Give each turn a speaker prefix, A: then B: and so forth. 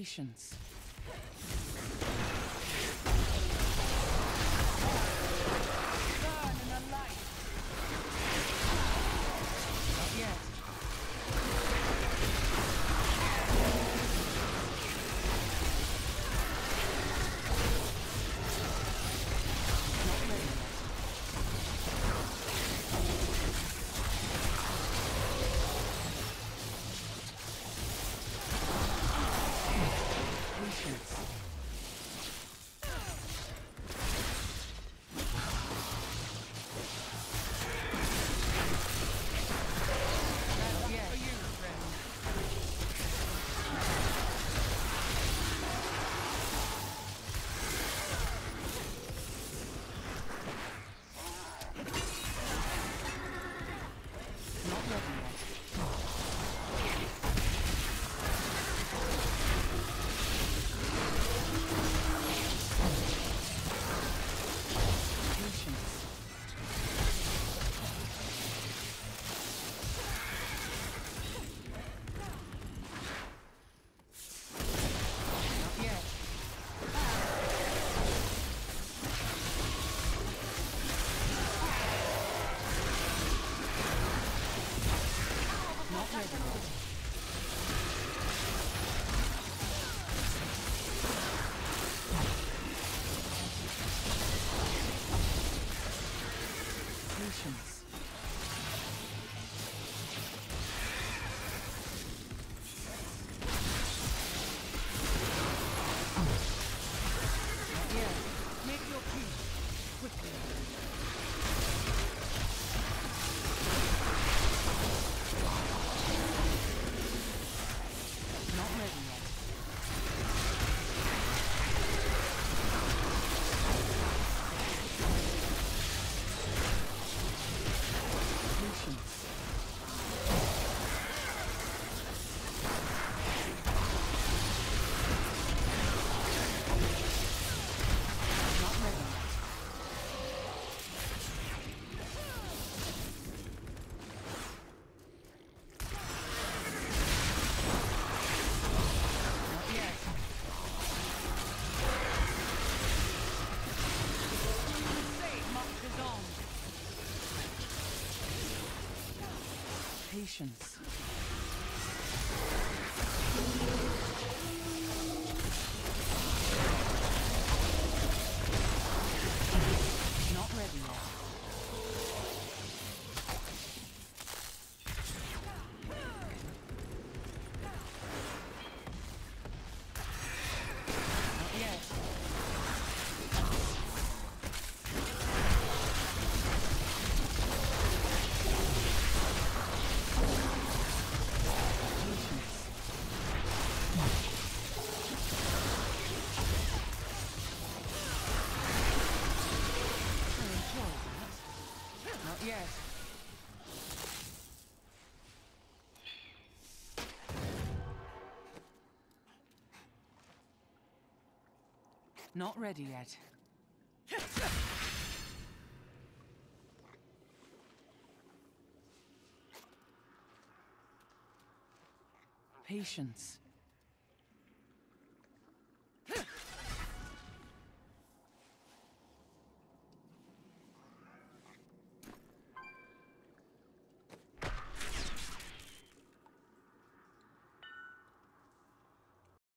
A: Patience. Burn in the light. Not yet. Not ready yet. Patience. Patience. Not yet. Make your peace. Quickly. Not ready yet. Patience. Not ready yet. Not yet. Crusade marches on. Patience. Not ready yet. Not yet. Not yet. Not ready yet. Patience.